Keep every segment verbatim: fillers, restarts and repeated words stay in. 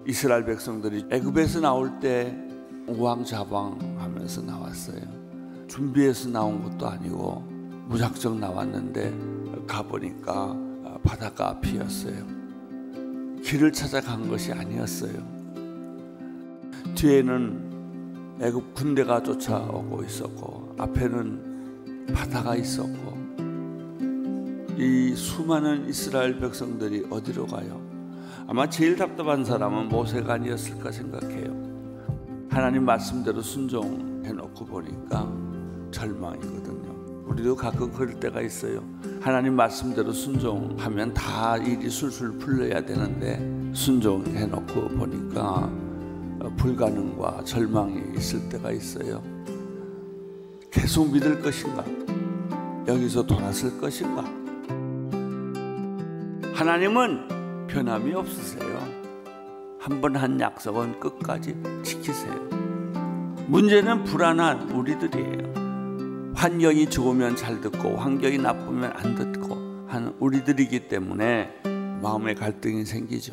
이스라엘 백성들이 애굽에서 나올 때 우왕좌왕하면서 나왔어요. 준비해서 나온 것도 아니고 무작정 나왔는데 가보니까 바닷가 앞이었어요. 길을 찾아간 것이 아니었어요. 뒤에는 애굽 군대가 쫓아오고 있었고 앞에는 바다가 있었고, 이 수많은 이스라엘 백성들이 어디로 가요? 아마 제일 답답한 사람은 모세가 아니었을까 생각해요. 하나님 말씀대로 순종해놓고 보니까 절망이거든요. 우리도 가끔 그럴 때가 있어요. 하나님 말씀대로 순종하면 다 일이 술술 풀려야 되는데 순종해놓고 보니까 불가능과 절망이 있을 때가 있어요. 계속 믿을 것인가? 여기서 돌아설 것인가? 하나님은 변함이 없으세요. 한 번 한 약속은 끝까지 지키세요. 문제는 불안한 우리들이에요. 환경이 좋으면 잘 듣고 환경이 나쁘면 안 듣고 하는 우리들이기 때문에 마음의 갈등이 생기죠.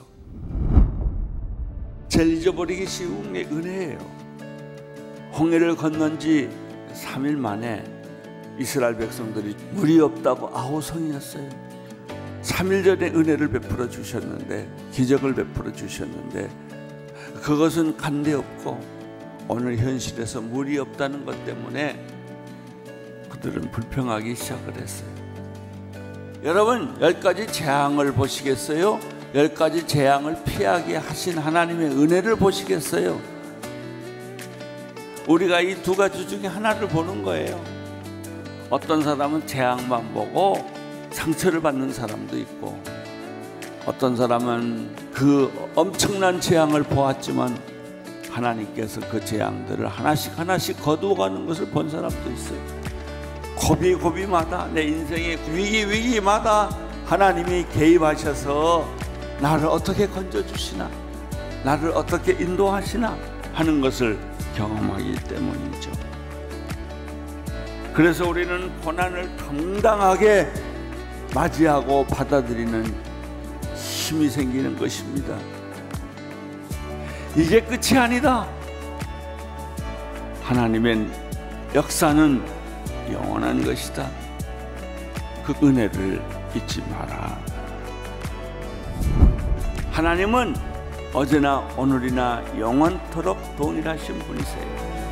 제일 잊어버리기 쉬운 게 은혜예요. 홍해를 건넌 지 삼 일 만에 이스라엘 백성들이 물이 없다고 아우성이었어요. 삼 일 전에 은혜를 베풀어 주셨는데, 기적을 베풀어 주셨는데 그것은 간데없고 오늘 현실에서 물이 없다는 것 때문에 그들은 불평하기 시작을 했어요. 여러분, 열 가지 재앙을 보시겠어요? 열 가지 재앙을 피하게 하신 하나님의 은혜를 보시겠어요? 우리가 이 두 가지 중에 하나를 보는 거예요. 어떤 사람은 재앙만 보고 상처를 받는 사람도 있고, 어떤 사람은 그 엄청난 재앙을 보았지만 하나님께서 그 재앙들을 하나씩 하나씩 거두어가는 것을 본 사람도 있어요. 고비 고비마다, 내 인생의 위기 위기마다 하나님이 개입하셔서 나를 어떻게 건져주시나, 나를 어떻게 인도하시나 하는 것을 경험하기 때문이죠. 그래서 우리는 고난을 당당하게 맞이하고 받아들이는 힘이 생기는 것입니다. 이게 끝이 아니다. 하나님의 역사는 영원한 것이다. 그 은혜를 잊지 마라. 하나님은 어제나 오늘이나 영원토록 동일하신 분이세요.